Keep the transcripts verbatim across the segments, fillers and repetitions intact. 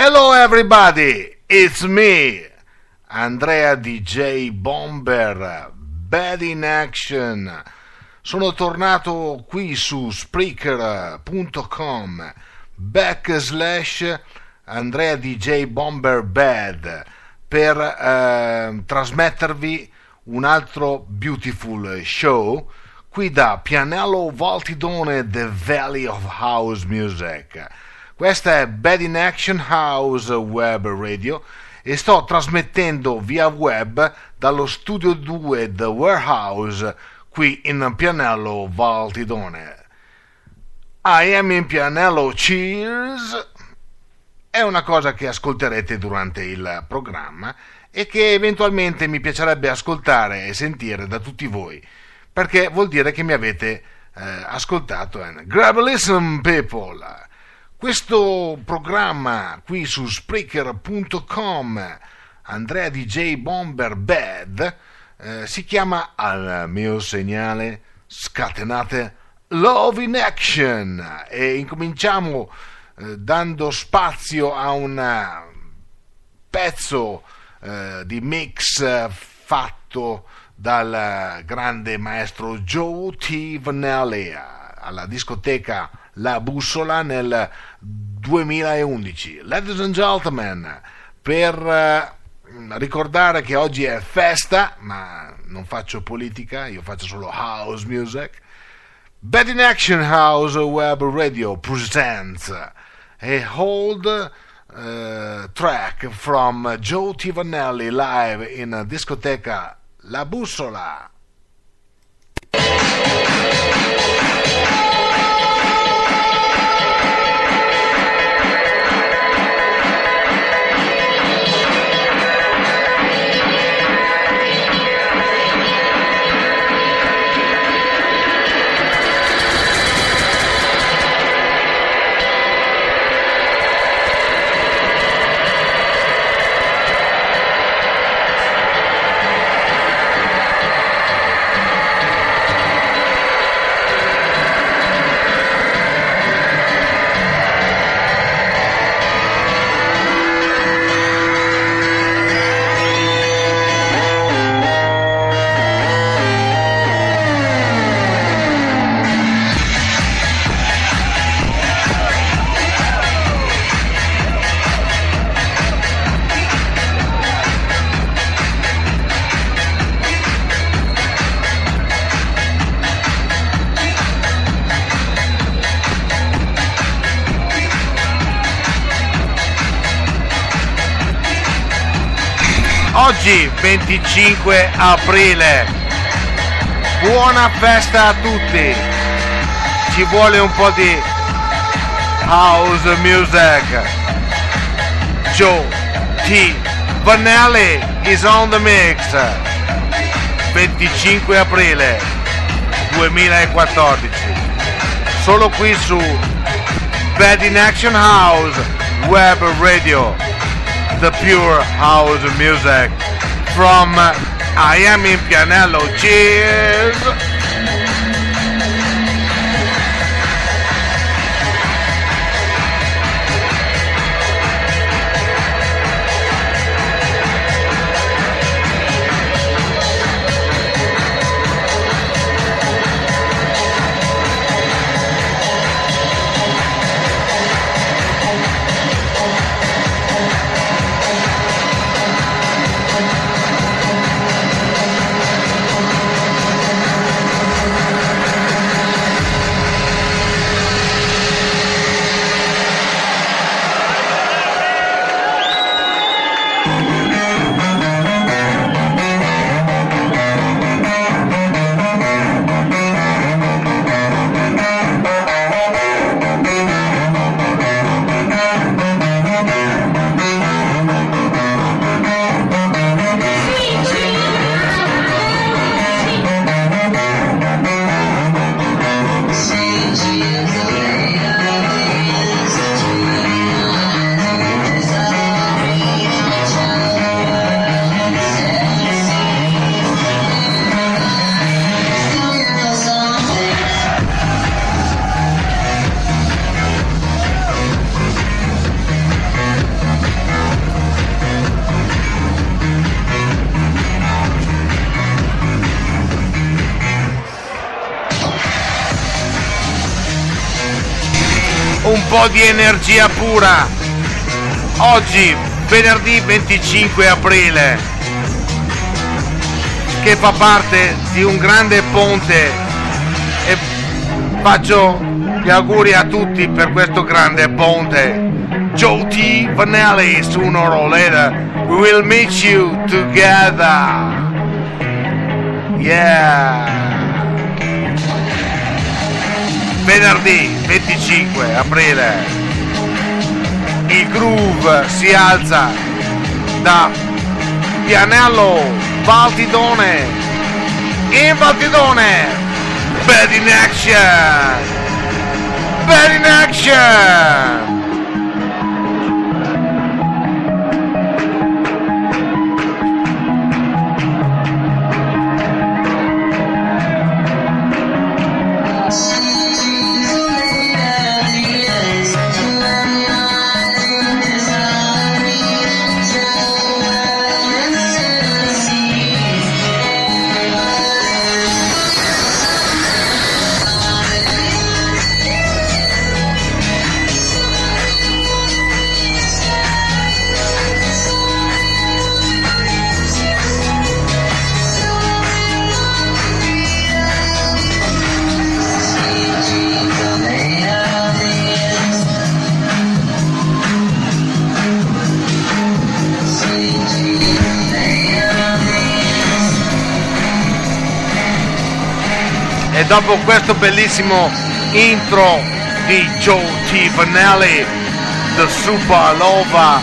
Hello everybody, it's me, Andrea D J Bomber, Bad in Action. Sono tornato qui su Spreaker punto com backslash Andrea D J Bomber Bad per eh, trasmettervi un altro beautiful show qui da Pianello Valtidone, The Valley of House Music. Questa è Bad in Action House Web Radio e sto trasmettendo via web dallo studio due The Warehouse qui in Pianello Valtidone. I am in Pianello, cheers! È una cosa che ascolterete durante il programma e che eventualmente mi piacerebbe ascoltare e sentire da tutti voi, perché vuol dire che mi avete eh, ascoltato. And grab a listen, people! Questo programma qui su Spreaker punto com, Andrea D J Bomber Bad, eh, si chiama Al mio segnale scatenate Love in Action e incominciamo eh, dando spazio a un pezzo eh, di mix fatto dal grande maestro Joe T. Vannelli alla discoteca La Bussola nel duemilaundici. Ladies and gentlemen, per eh, ricordare che oggi è festa, ma non faccio politica, io faccio solo house music, Bad in Action House Web Radio presents a old uh, track from Joe T. Vannelli live in discoteca La Bussola. Oggi venticinque aprile, buona festa a tutti, ci vuole un po' di house music. Joe T. Vannelli is on the mix. venticinque aprile duemilaquattordici, solo qui su Bad in Action House Web Radio, the pure house music from I am in Pianello. Cheers! po' di energia pura. Oggi, venerdì venticinque aprile, che fa parte di un grande ponte, e faccio gli auguri a tutti per questo grande ponte. Joe T. Vanelli, sooner or later we will meet you together. Yeah. Venerdì venticinque aprile il groove si alza da Pianello, Valtidone. In Valtidone, Bad in Action, Bad in Action. E dopo questo bellissimo intro di Joe T. Vanelli, The Super Lova,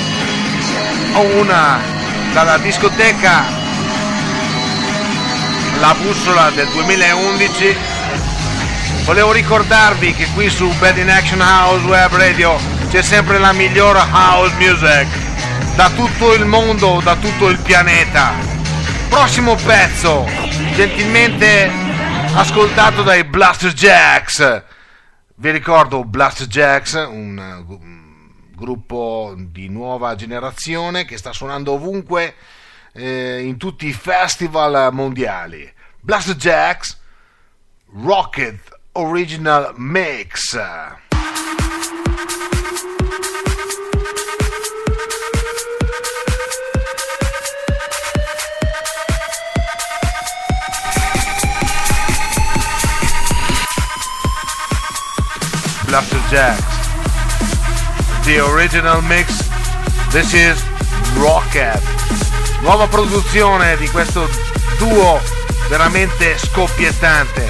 una dalla discoteca La Bussola del duemilaundici, volevo ricordarvi che qui su Bad in Action House Web Radio c'è sempre la migliore house music da tutto il mondo, da tutto il pianeta. Prossimo pezzo, gentilmente ascoltato dai Blaster Jacks. Vi ricordo Blaster Jacks, un, un gruppo di nuova generazione che sta suonando ovunque, eh, in tutti i festival mondiali. Blaster Jacks, Rocket Original Mix. Blaster Jacks, the original mix. This is Rocket, nuova produzione di questo duo veramente scoppiettante.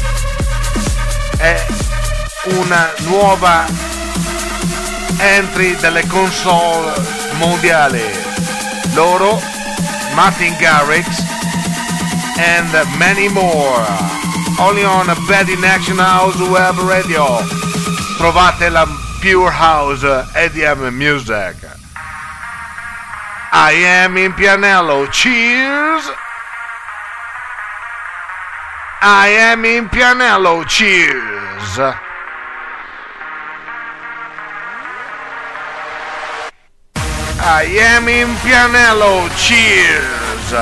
È una nuova entry delle console mondiali. Loro, Martin Garrix and many more, only on Bad in Action House Web Radio. Trovate la Pure House E D M Music. I am in Pianello. Cheers. I am in Pianello. Cheers. I am in Pianello. Cheers.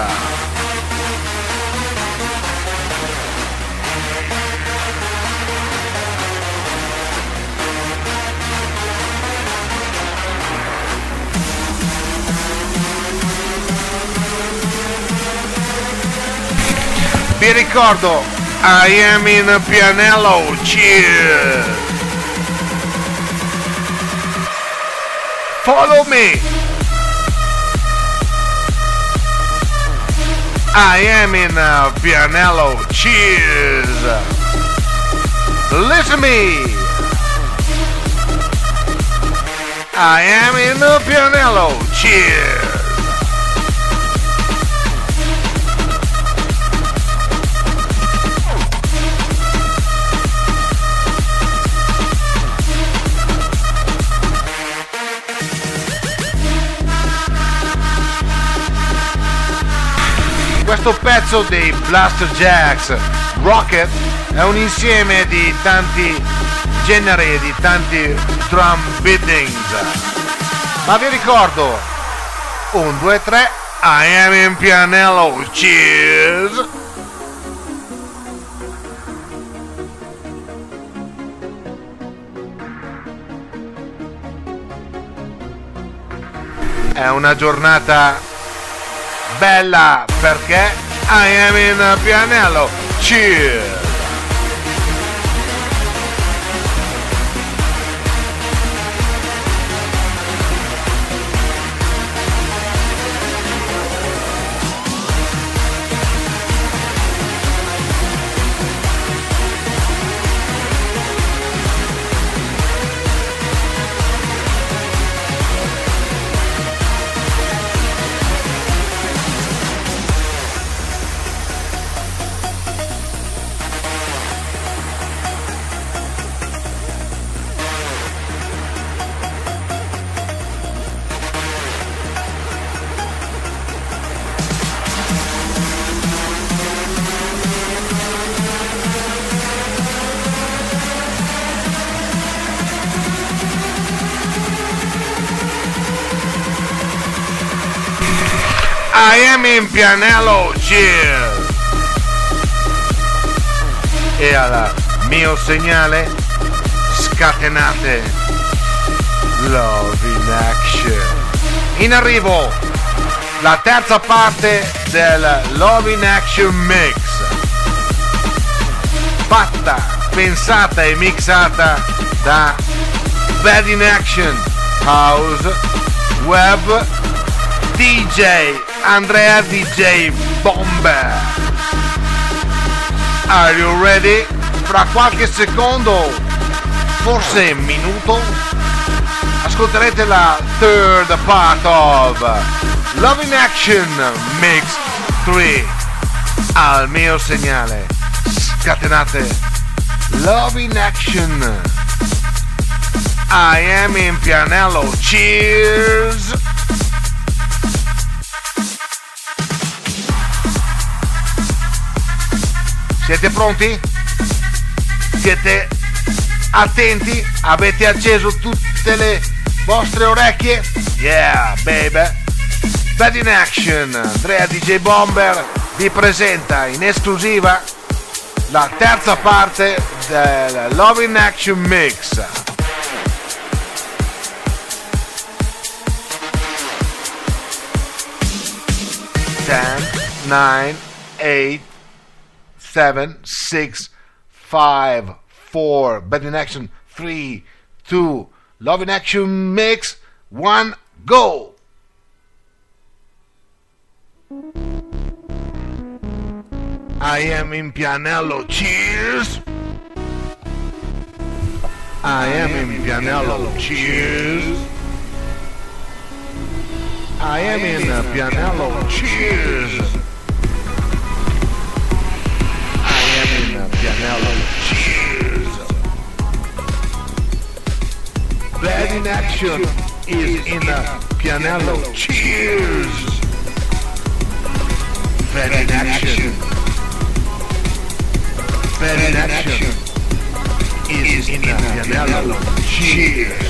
Vi ricordo, I am in Pianello. Cheers. Follow me. I am in uh, Pianello. Cheers. Listen me. I am in uh, Pianello. Cheers. Questo pezzo dei Blaster Jacks, Rocket, è un insieme di tanti generi, di tanti drum beatings. Ma vi ricordo, un, due, tre, I am in Pianello. Cheers! È una giornata bella perché I am in Pianello. Cheers! I am in Pianello, cheers! E al mio segnale scatenate Love in Action. In arrivo la terza parte del Love in Action Mix, fatta, pensata e mixata da Bad in Action House Web D J Andrea D J Bomber. Are you ready? Fra qualche secondo, forse minuto, ascolterete la third part of Love in Action Mix tre. Al mio segnale scatenate Love in Action. I am in Pianello. Cheers! Siete pronti? Siete attenti? Avete acceso tutte le vostre orecchie? Yeah, baby! Bad in Action, Andrea D J Bomber vi presenta in esclusiva la terza parte del Love in Action Mix. ten, nine, eight, seven, six, five, four, Bad in Action, three, two, Love in Action Mix, one, go! I am in Pianello, cheers! I am in Pianello, cheers! I am in uh, Pianello, cheers! Pianello, cheers! Bad in Action is in a Pianello, cheers! Bad in Action. Bad in Action is in a Pianello, cheers!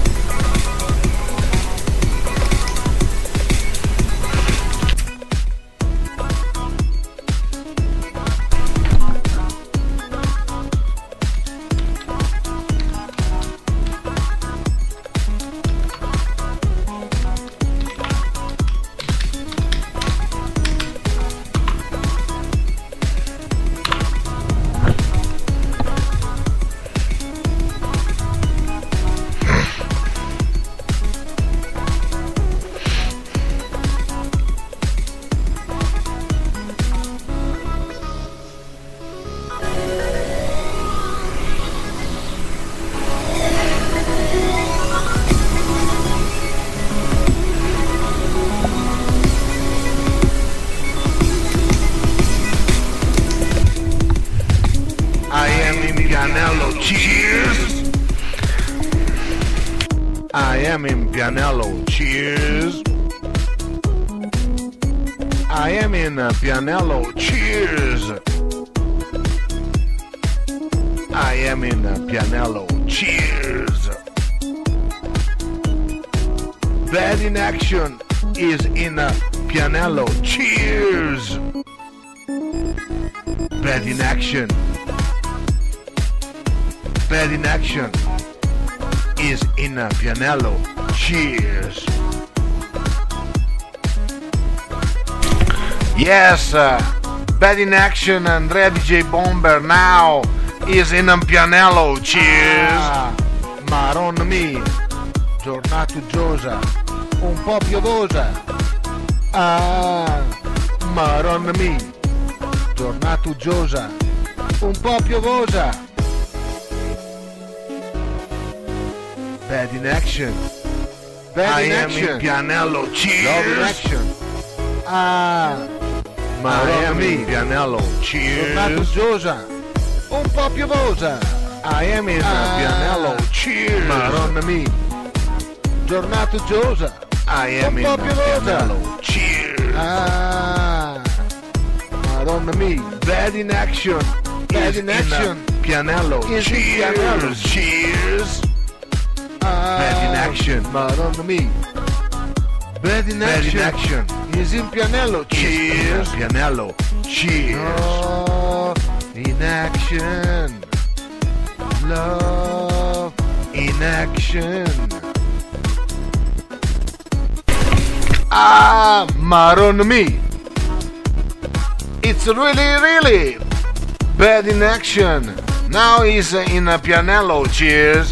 I am in Pianello, cheers! I am in uh, Pianello, cheers! I am in uh, Pianello, cheers! Bad in Action is in uh, Pianello, cheers! Bad in Action. Bad in Action is in uh, Pianello, cheers! Yes, uh, Bad in Action, Andrea D J Bomber now is in a pianello. Cheers! Ah, Maron mi, giornata uggiosa, un po' piovosa. Ah, Maron mi, giornata uggiosa, un po' piovosa. Bad in Action, Bad I in am Action, in pianello. Love in Cheers! Action. Ah, I Maron am in mi, pianello. giornata Cheers! uggiosa, un po' piovosa. I am in Ah, pianello. Cheers! Maron mi, giornata uggiosa. I am un in po' piovosa. pianello. Cheers! Ah, Madonna mia, Bad in Action, Bad Is in Action. a pianello. Is in pianello. Cheers! Cheers! Ah, Bad in Action. Madonna mia, Bad in Bad in Action. action. Is in pianello. Cheers! Pianello. Cheers! Oh, in action. Love in action. Ah, Maron me. It's really, really Bad in Action. Now he's in a pianello. Cheers!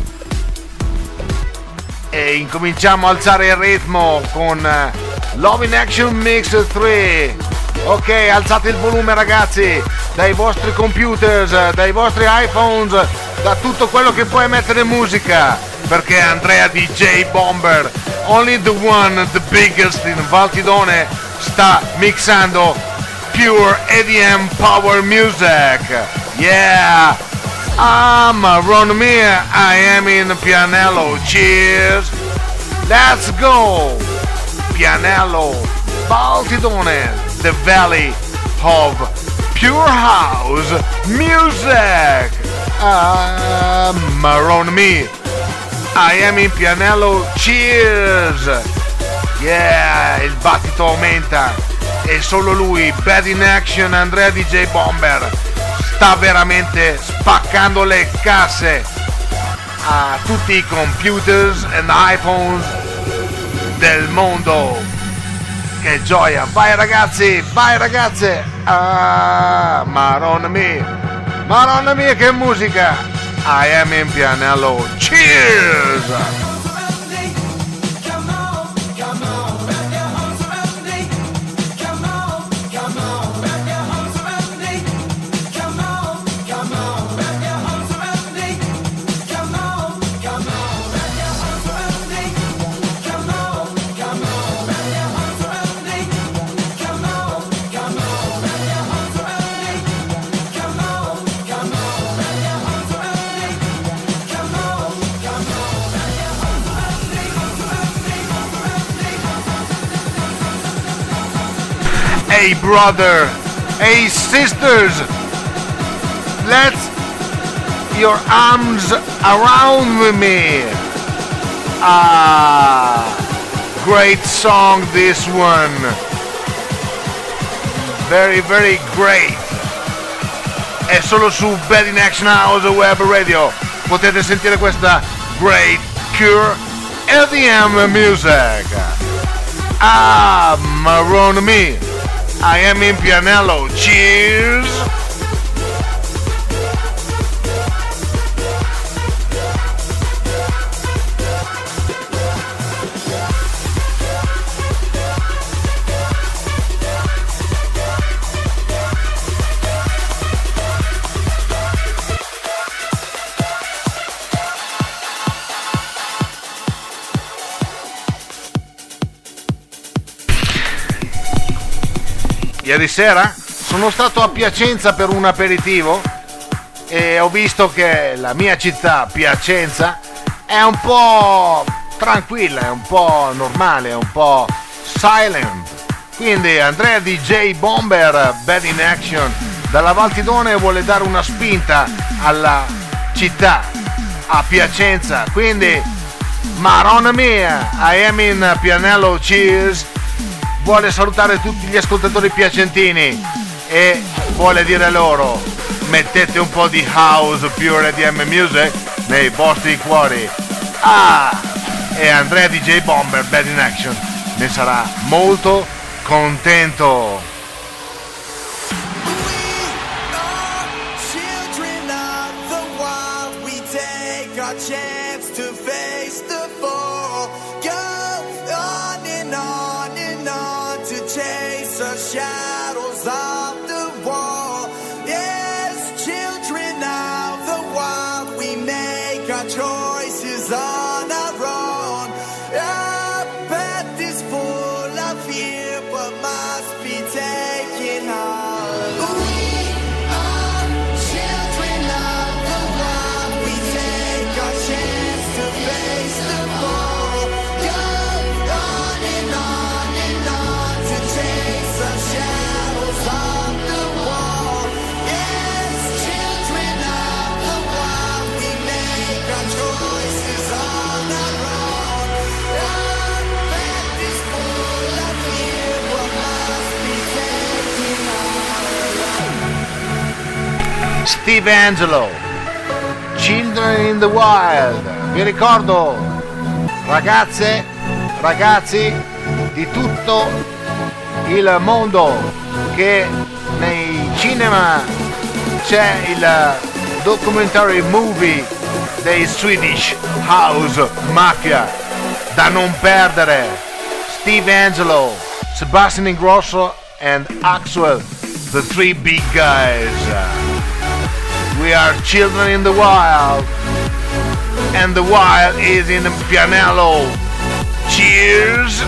E incominciamo a alzare il ritmo con eh, Love in Action Mix tre. Ok, alzate il volume ragazzi, dai vostri computers, dai vostri iPhones, da tutto quello che può emettere musica, perché Andrea D J Bomber, only the one, the biggest in Valtidone, sta mixando pure E D M power music. Yeah! I'm Ron Mia, I am in pianello. Cheers! Let's go! Pianello, Valtidone, the valley of pure house music. I'm Ron Mia, I am in pianello. Cheers! Yeah, il battito aumenta e solo lui, Bad in Action, Andrea D J Bomber, sta veramente spaccando le casse a tutti i computers e iPhones del mondo. Che gioia! Vai ragazzi, vai ragazze! Ah, Maronna mia! Maronna mia che musica! I am in pianello. Cheers! Hey brother, hey sisters, let your arms around me. Ah, great song this one. Very, very great. È solo su Bad in Action House Web Radio potete sentire questa great pure E D M music. Ah, Maron me. I am in pianello. Cheers! Ieri sera sono stato a Piacenza per un aperitivo e ho visto che la mia città, Piacenza, è un po' tranquilla, è un po' normale, è un po' silent. Quindi Andrea D J Bomber, Bad in Action, dalla Valtidone vuole dare una spinta alla città, a Piacenza. Quindi Maronna mia, I am in pianello. Cheers! Vuole salutare tutti gli ascoltatori piacentini e vuole dire loro: mettete un po' di house pure E D M music nei vostri cuori. Ah, e Andrea D J Bomber, Bad in Action, ne sarà molto contento. shadows of the wall. Yes, children of the wild, we make our choices on our own. Our path is full of fear, but must be taken on. We are children of the wild, we take our chance to face the fall. Go on and on and on to chase our shadows on the wall. Yes, children of the wild, we make our choices on our own. Our path is full of fear, but must be taken on. Steve Angelo, Children in the Wild. Vi ricordo, ragazze, ragazzi di tutto il mondo, che nei cinema c'è il documentary movie dei Swedish House Mafia da non perdere. Steve Angelo, Sebastian Ingrosso and Axwell, the three big guys. We are children in the wild, and the wild is in Pianello. Cheers!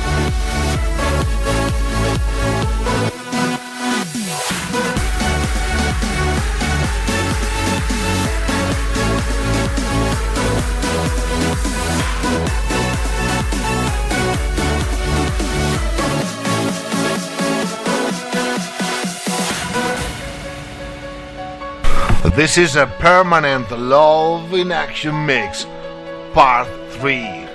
This is a permanent Love in Action Mix Part tre.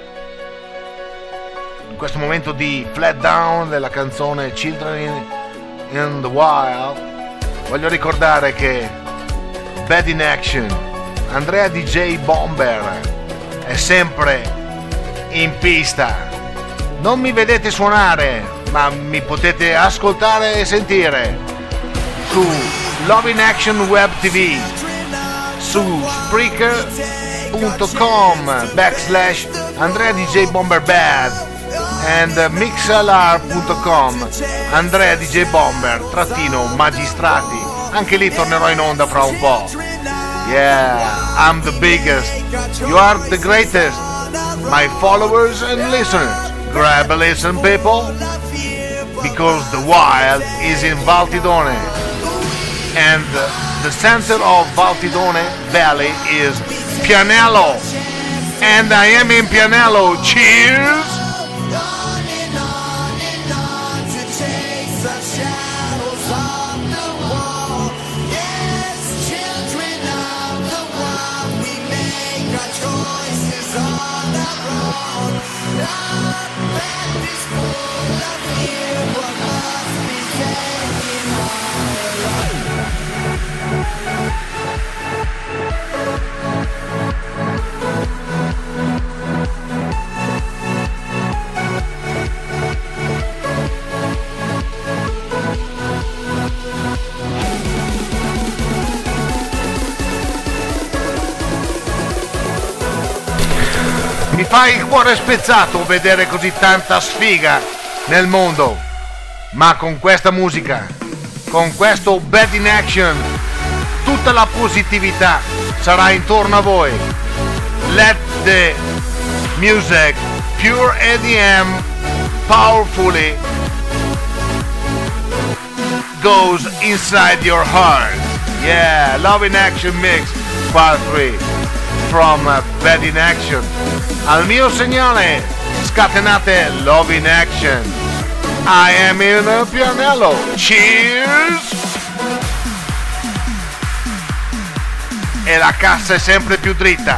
In questo momento di flat down della canzone Children in, in the Wild voglio ricordare che Bad in Action, Andrea D J Bomber, è sempre in pista. Non mi vedete suonare, ma mi potete ascoltare e sentire su Love in Action Web T V, su Spreaker punto com backslash Andrea D J Bomber Bad and Mixlr punto com Andrea D J Bomber trattino magistrati. Anche lì tornerò in onda fra un po'. Yeah, I'm the biggest, you are the greatest, my followers and listeners. Grab a listen, people, because the wild is in Valtidone, and the center of Valtidone Valley is Pianello, and I am in Pianello. Cheers! Mi fa il cuore spezzato vedere così tanta sfiga nel mondo, ma con questa musica, con questo Bad in Action, tutta la positività sarà intorno a voi. Let the music, pure E D M, powerfully goes inside your heart. Yeah, Love in Action Mix Part tre from uh, Bad in Action. Al mio segnale scatenate Love in Action. I am in a Pianello. Cheers! E la cassa è sempre più dritta.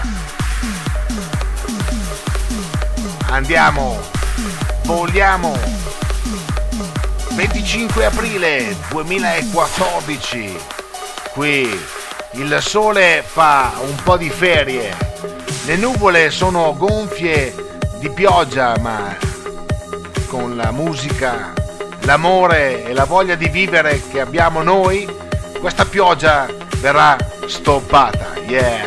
Andiamo, voliamo. venticinque aprile duemilaquattordici. Qui il sole fa un po' di ferie. Le nuvole sono gonfie di pioggia, ma con la musica, l'amore e la voglia di vivere che abbiamo noi, questa pioggia verrà stoppata. Yeah!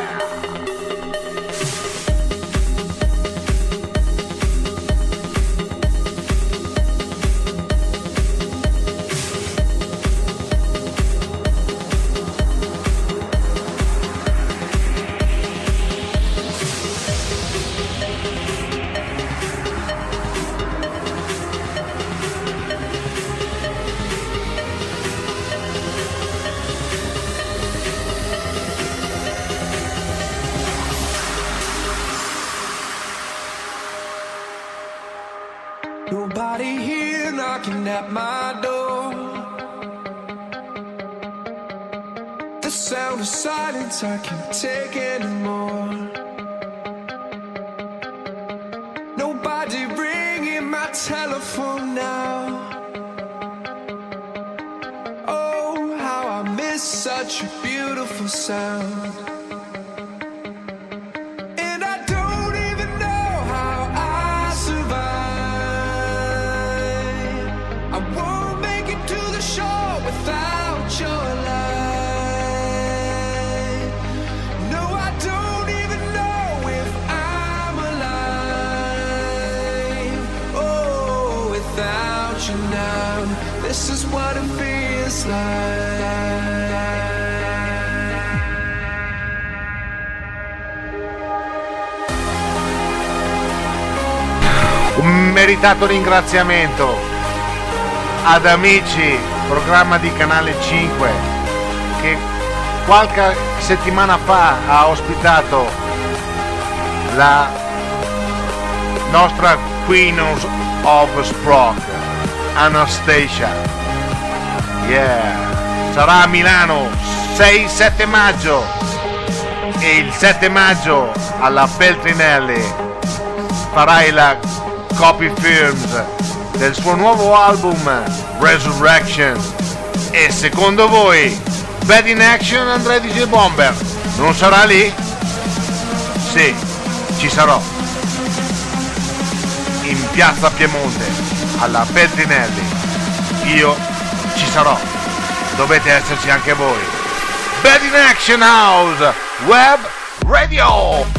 Nobody here knocking at my door. The sound of silence I can't take anymore. Nobody ringing my telephone now. Oh, how I miss such a beautiful sound. And I don't even know how I survive. I won't make it to the shore without your light. No, I don't even know if I'm alive. Oh, without you now, this is what it feels like. Un meritato ringraziamento ad Amici, programma di Canale cinque, che qualche settimana fa ha ospitato la nostra Queen of Sprock, Anastasia. Yeah, sarà a Milano sei sette maggio e il sette maggio alla Feltrinelli farai la Copy Films del suo nuovo album Resurrection. E secondo voi Bad in Action, Andrea D J Bomber non sarà lì? Sì, ci sarò in piazza Piemonte alla Feltrinelli. Io ci sarò, dovete esserci anche voi. Bad in Action House Web Radio.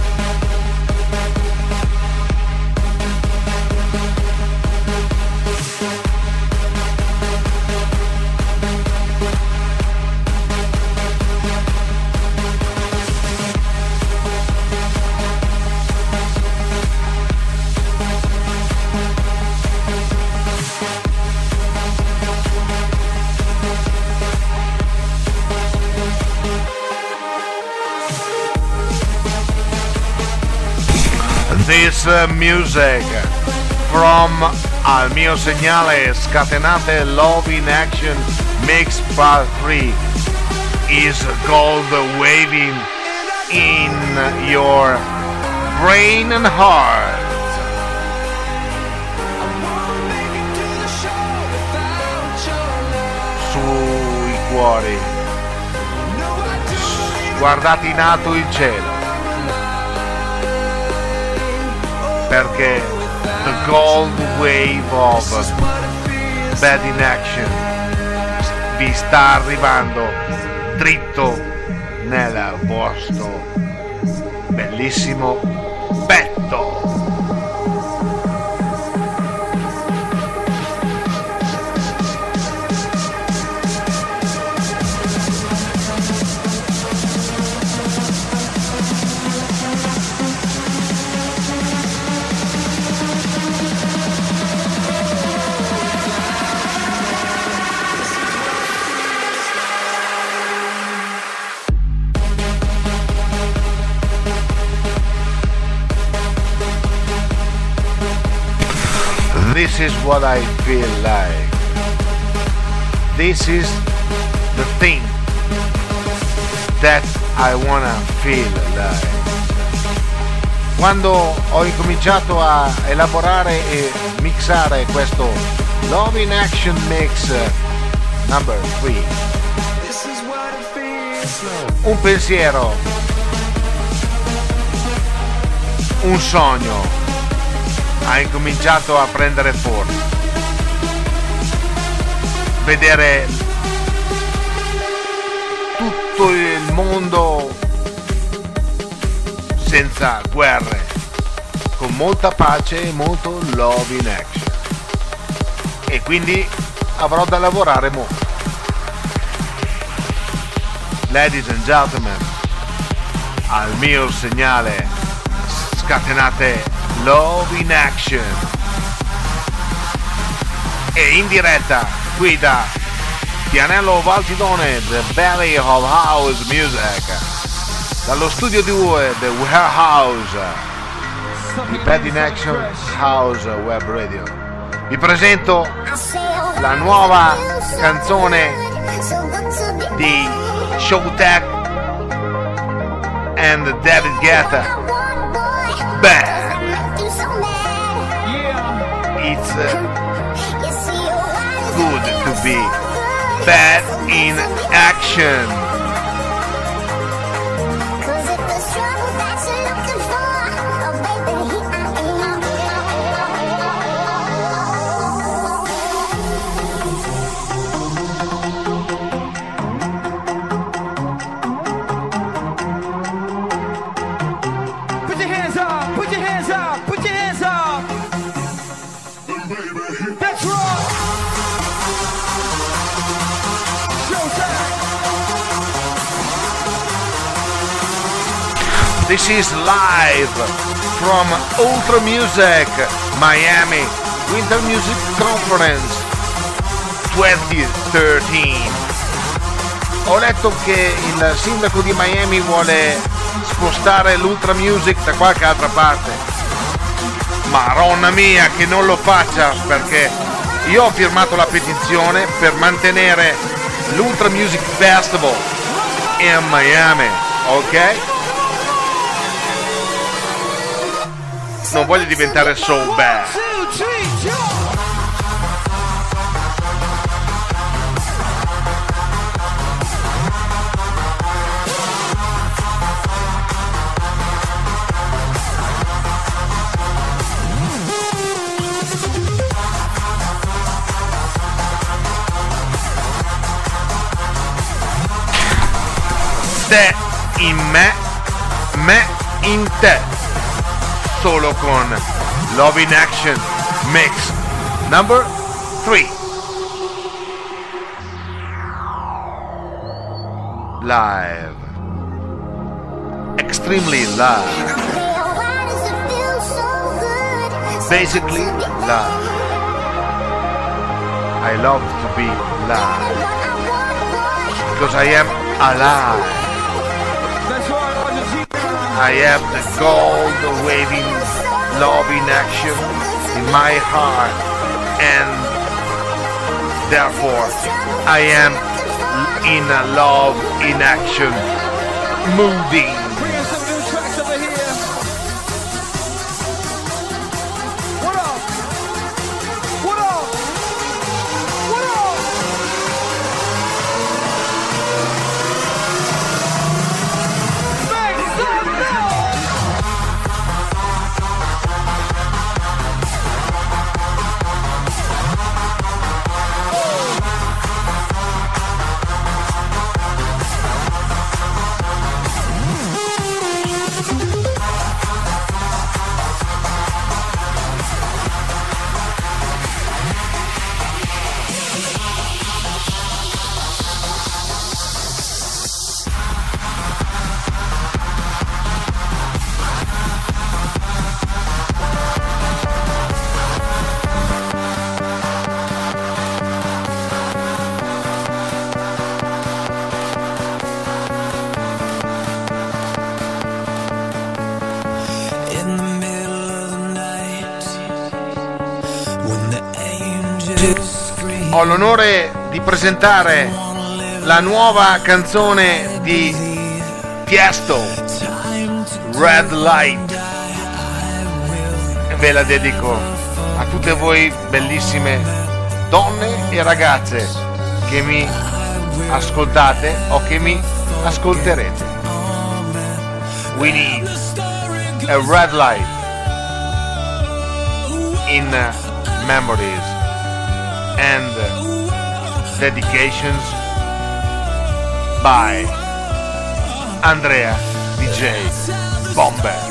This uh, music from Al Mio Segnale Scatenate Love in Action Mix Part three is gold waving in your brain and heart. Sui cuori, guardate in alto il cielo, perché the gold wave of Bad in Action vi sta arrivando dritto nel vostro bellissimo petto. This is what I feel like. This is the thing that I wanna feel like. Quando ho incominciato a elaborare e mixare questo Love in Action Mix number three, un pensiero, un sogno ha incominciato a prendere forma. Vedere tutto il mondo senza guerre, con molta pace e molto love in action. E quindi avrò da lavorare molto. Ladies and gentlemen, al mio segnale scatenate Love in Action, e in diretta qui da Pianello Valtidone, The Valley of House Music, dallo studio due The Warehouse. di Bad in Action House Web Radio. Vi presento la nuova canzone di Showtek and David Guetta, Bad. It's uh, good to be bad in action. This is live from Ultra Music Miami Winter Music Conference twenty thirteen. Ho letto che il sindaco di Miami vuole spostare l'Ultra Music da qualche altra parte. Maronna mia, che non lo faccia, perché io ho firmato la petizione per mantenere l'Ultra Music Festival in Miami, ok? Non voglio diventare so bad. Te in me, me in te. Solo con Love in Action Mix number three. Live. Extremely live. Basically live. I love to be live because I am alive. I have the gold waving love in action in my heart, and therefore I am in a love in action moving. Ho l'onore di presentare la nuova canzone di Tiesto, Red Light. Ve la dedico a tutte voi bellissime donne e ragazze che mi ascoltate o che mi ascolterete. We need a red light in memories and dedications by Andrea D J Bomber.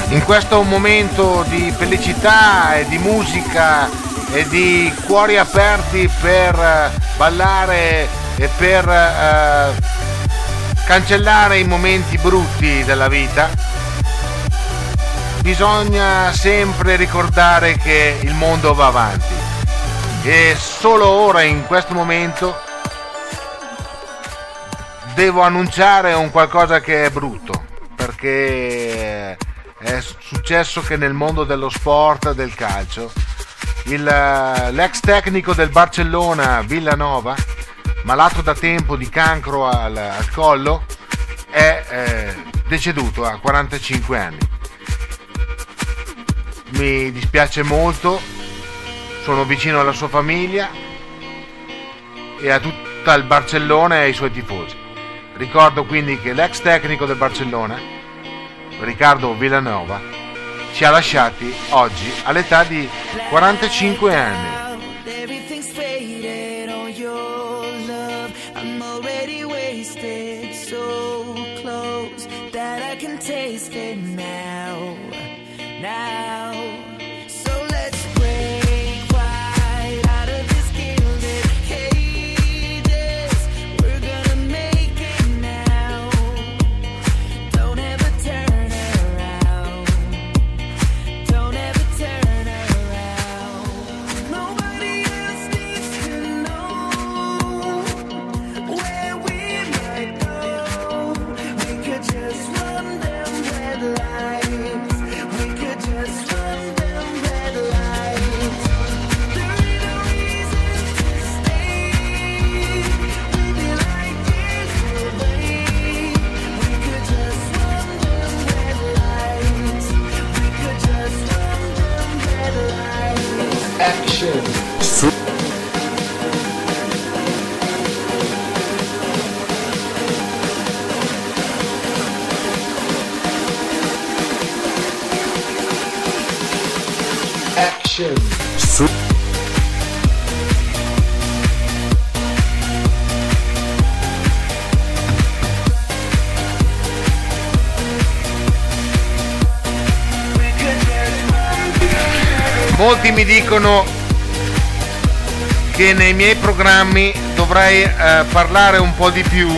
In questo momento di felicità e di musica e di cuori aperti per ballare e per eh, cancellare i momenti brutti della vita, bisogna sempre ricordare che il mondo va avanti e solo ora, in questo momento, devo annunciare un qualcosa che è brutto, perché è successo che nel mondo dello sport, del calcio, il, l'ex tecnico del Barcellona, Villanova, malato da tempo di cancro al, al collo, è eh, deceduto a quarantacinque anni. Mi dispiace molto, sono vicino alla sua famiglia e a tutta il Barcellona e ai suoi tifosi. Ricordo quindi che l'ex tecnico del Barcellona, Ricardo Villanova, ci ha lasciati oggi all'età di quarantacinque anni. Su. Molti mi dicono che nei miei programmi dovrei eh, parlare un po' di più,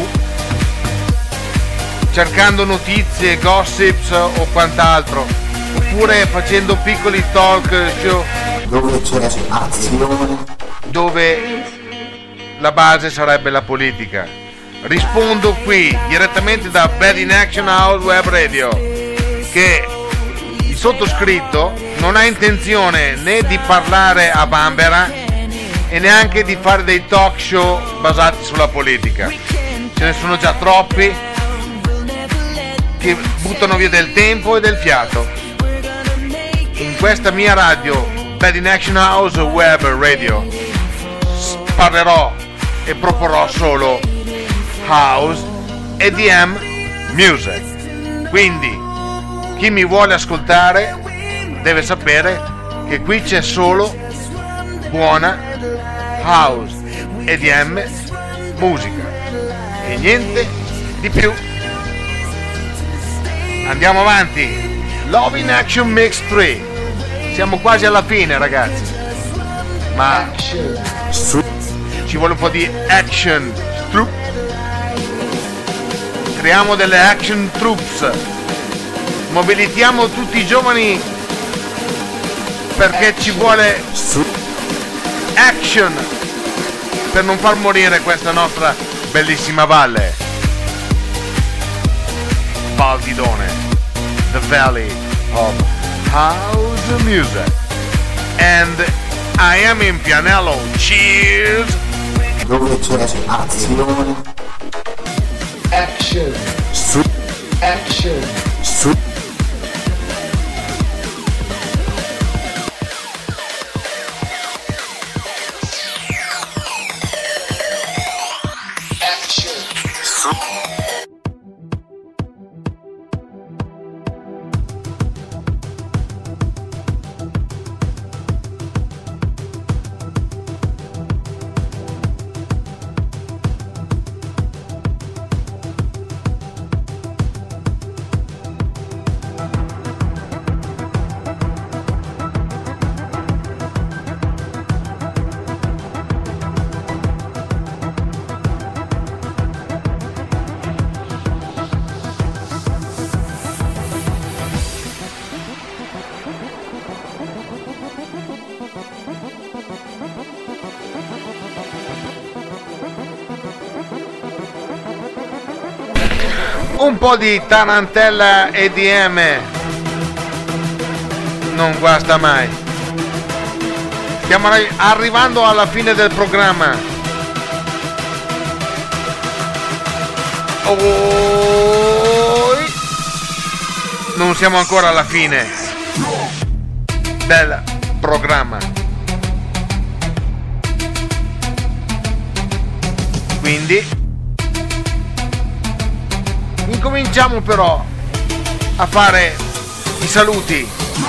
cercando notizie, gossips o quant'altro, oppure facendo piccoli talk show dove c'è azione, dove la base sarebbe la politica. Rispondo qui direttamente da Bad in Action House Web Radio che il sottoscritto non ha intenzione né di parlare a Bambera e neanche di fare dei talk show basati sulla politica. Ce ne sono già troppi che buttano via del tempo e del fiato. In questa mia radio, Bad in Action House Web Radio, parlerò e proporrò solo house e D M music. Quindi chi mi vuole ascoltare deve sapere che qui c'è solo buona house e D M musica e niente di più. Andiamo avanti. Love in Action Mix tre. Siamo quasi alla fine, ragazzi, ma ci vuole un po' di action. Creiamo delle action troops, mobilitiamo tutti i giovani perché ci vuole action per non far morire questa nostra bellissima valle. Val Didone, the valley of house music, and I am in Pianello. Cheers! dove c'è azione, Action. su, Action. su. Un po' di tarantella E D M non guasta mai. Stiamo arrivando alla fine del programma. Oh, non siamo ancora alla fine del programma, quindi incominciamo però a fare i saluti.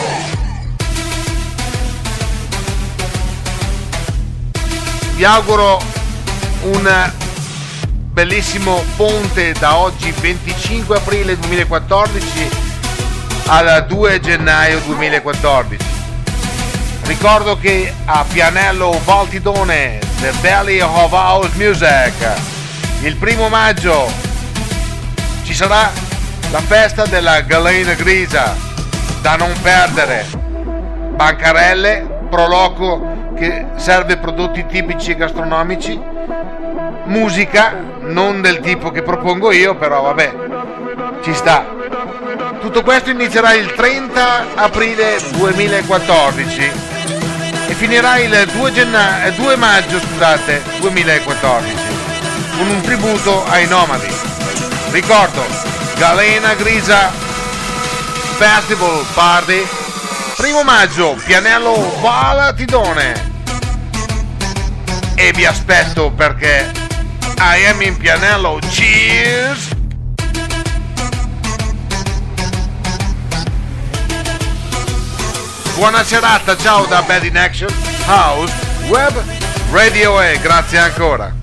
Vi auguro un bellissimo ponte da oggi venticinque aprile duemilaquattordici al due gennaio duemilaquattordici. Ricordo che a Pianello Valtidone, The Valley of House Music, il primo maggio ci sarà la festa della Galena Grisa, da non perdere. Bancarelle, Proloco che serve prodotti tipici e gastronomici, musica non del tipo che propongo io, però vabbè, ci sta. Tutto questo inizierà il trenta aprile duemilaquattordici e finirà il due gennaio, due maggio, scusate, duemilaquattordici, con un tributo ai nomadi. Ricordo, Galena Grisa Festival Party, primo maggio, Pianello Valtidone. E vi aspetto perché I am in Pianello. Cheers! Buona serata, ciao da Bad in Action House Web Radio e grazie ancora.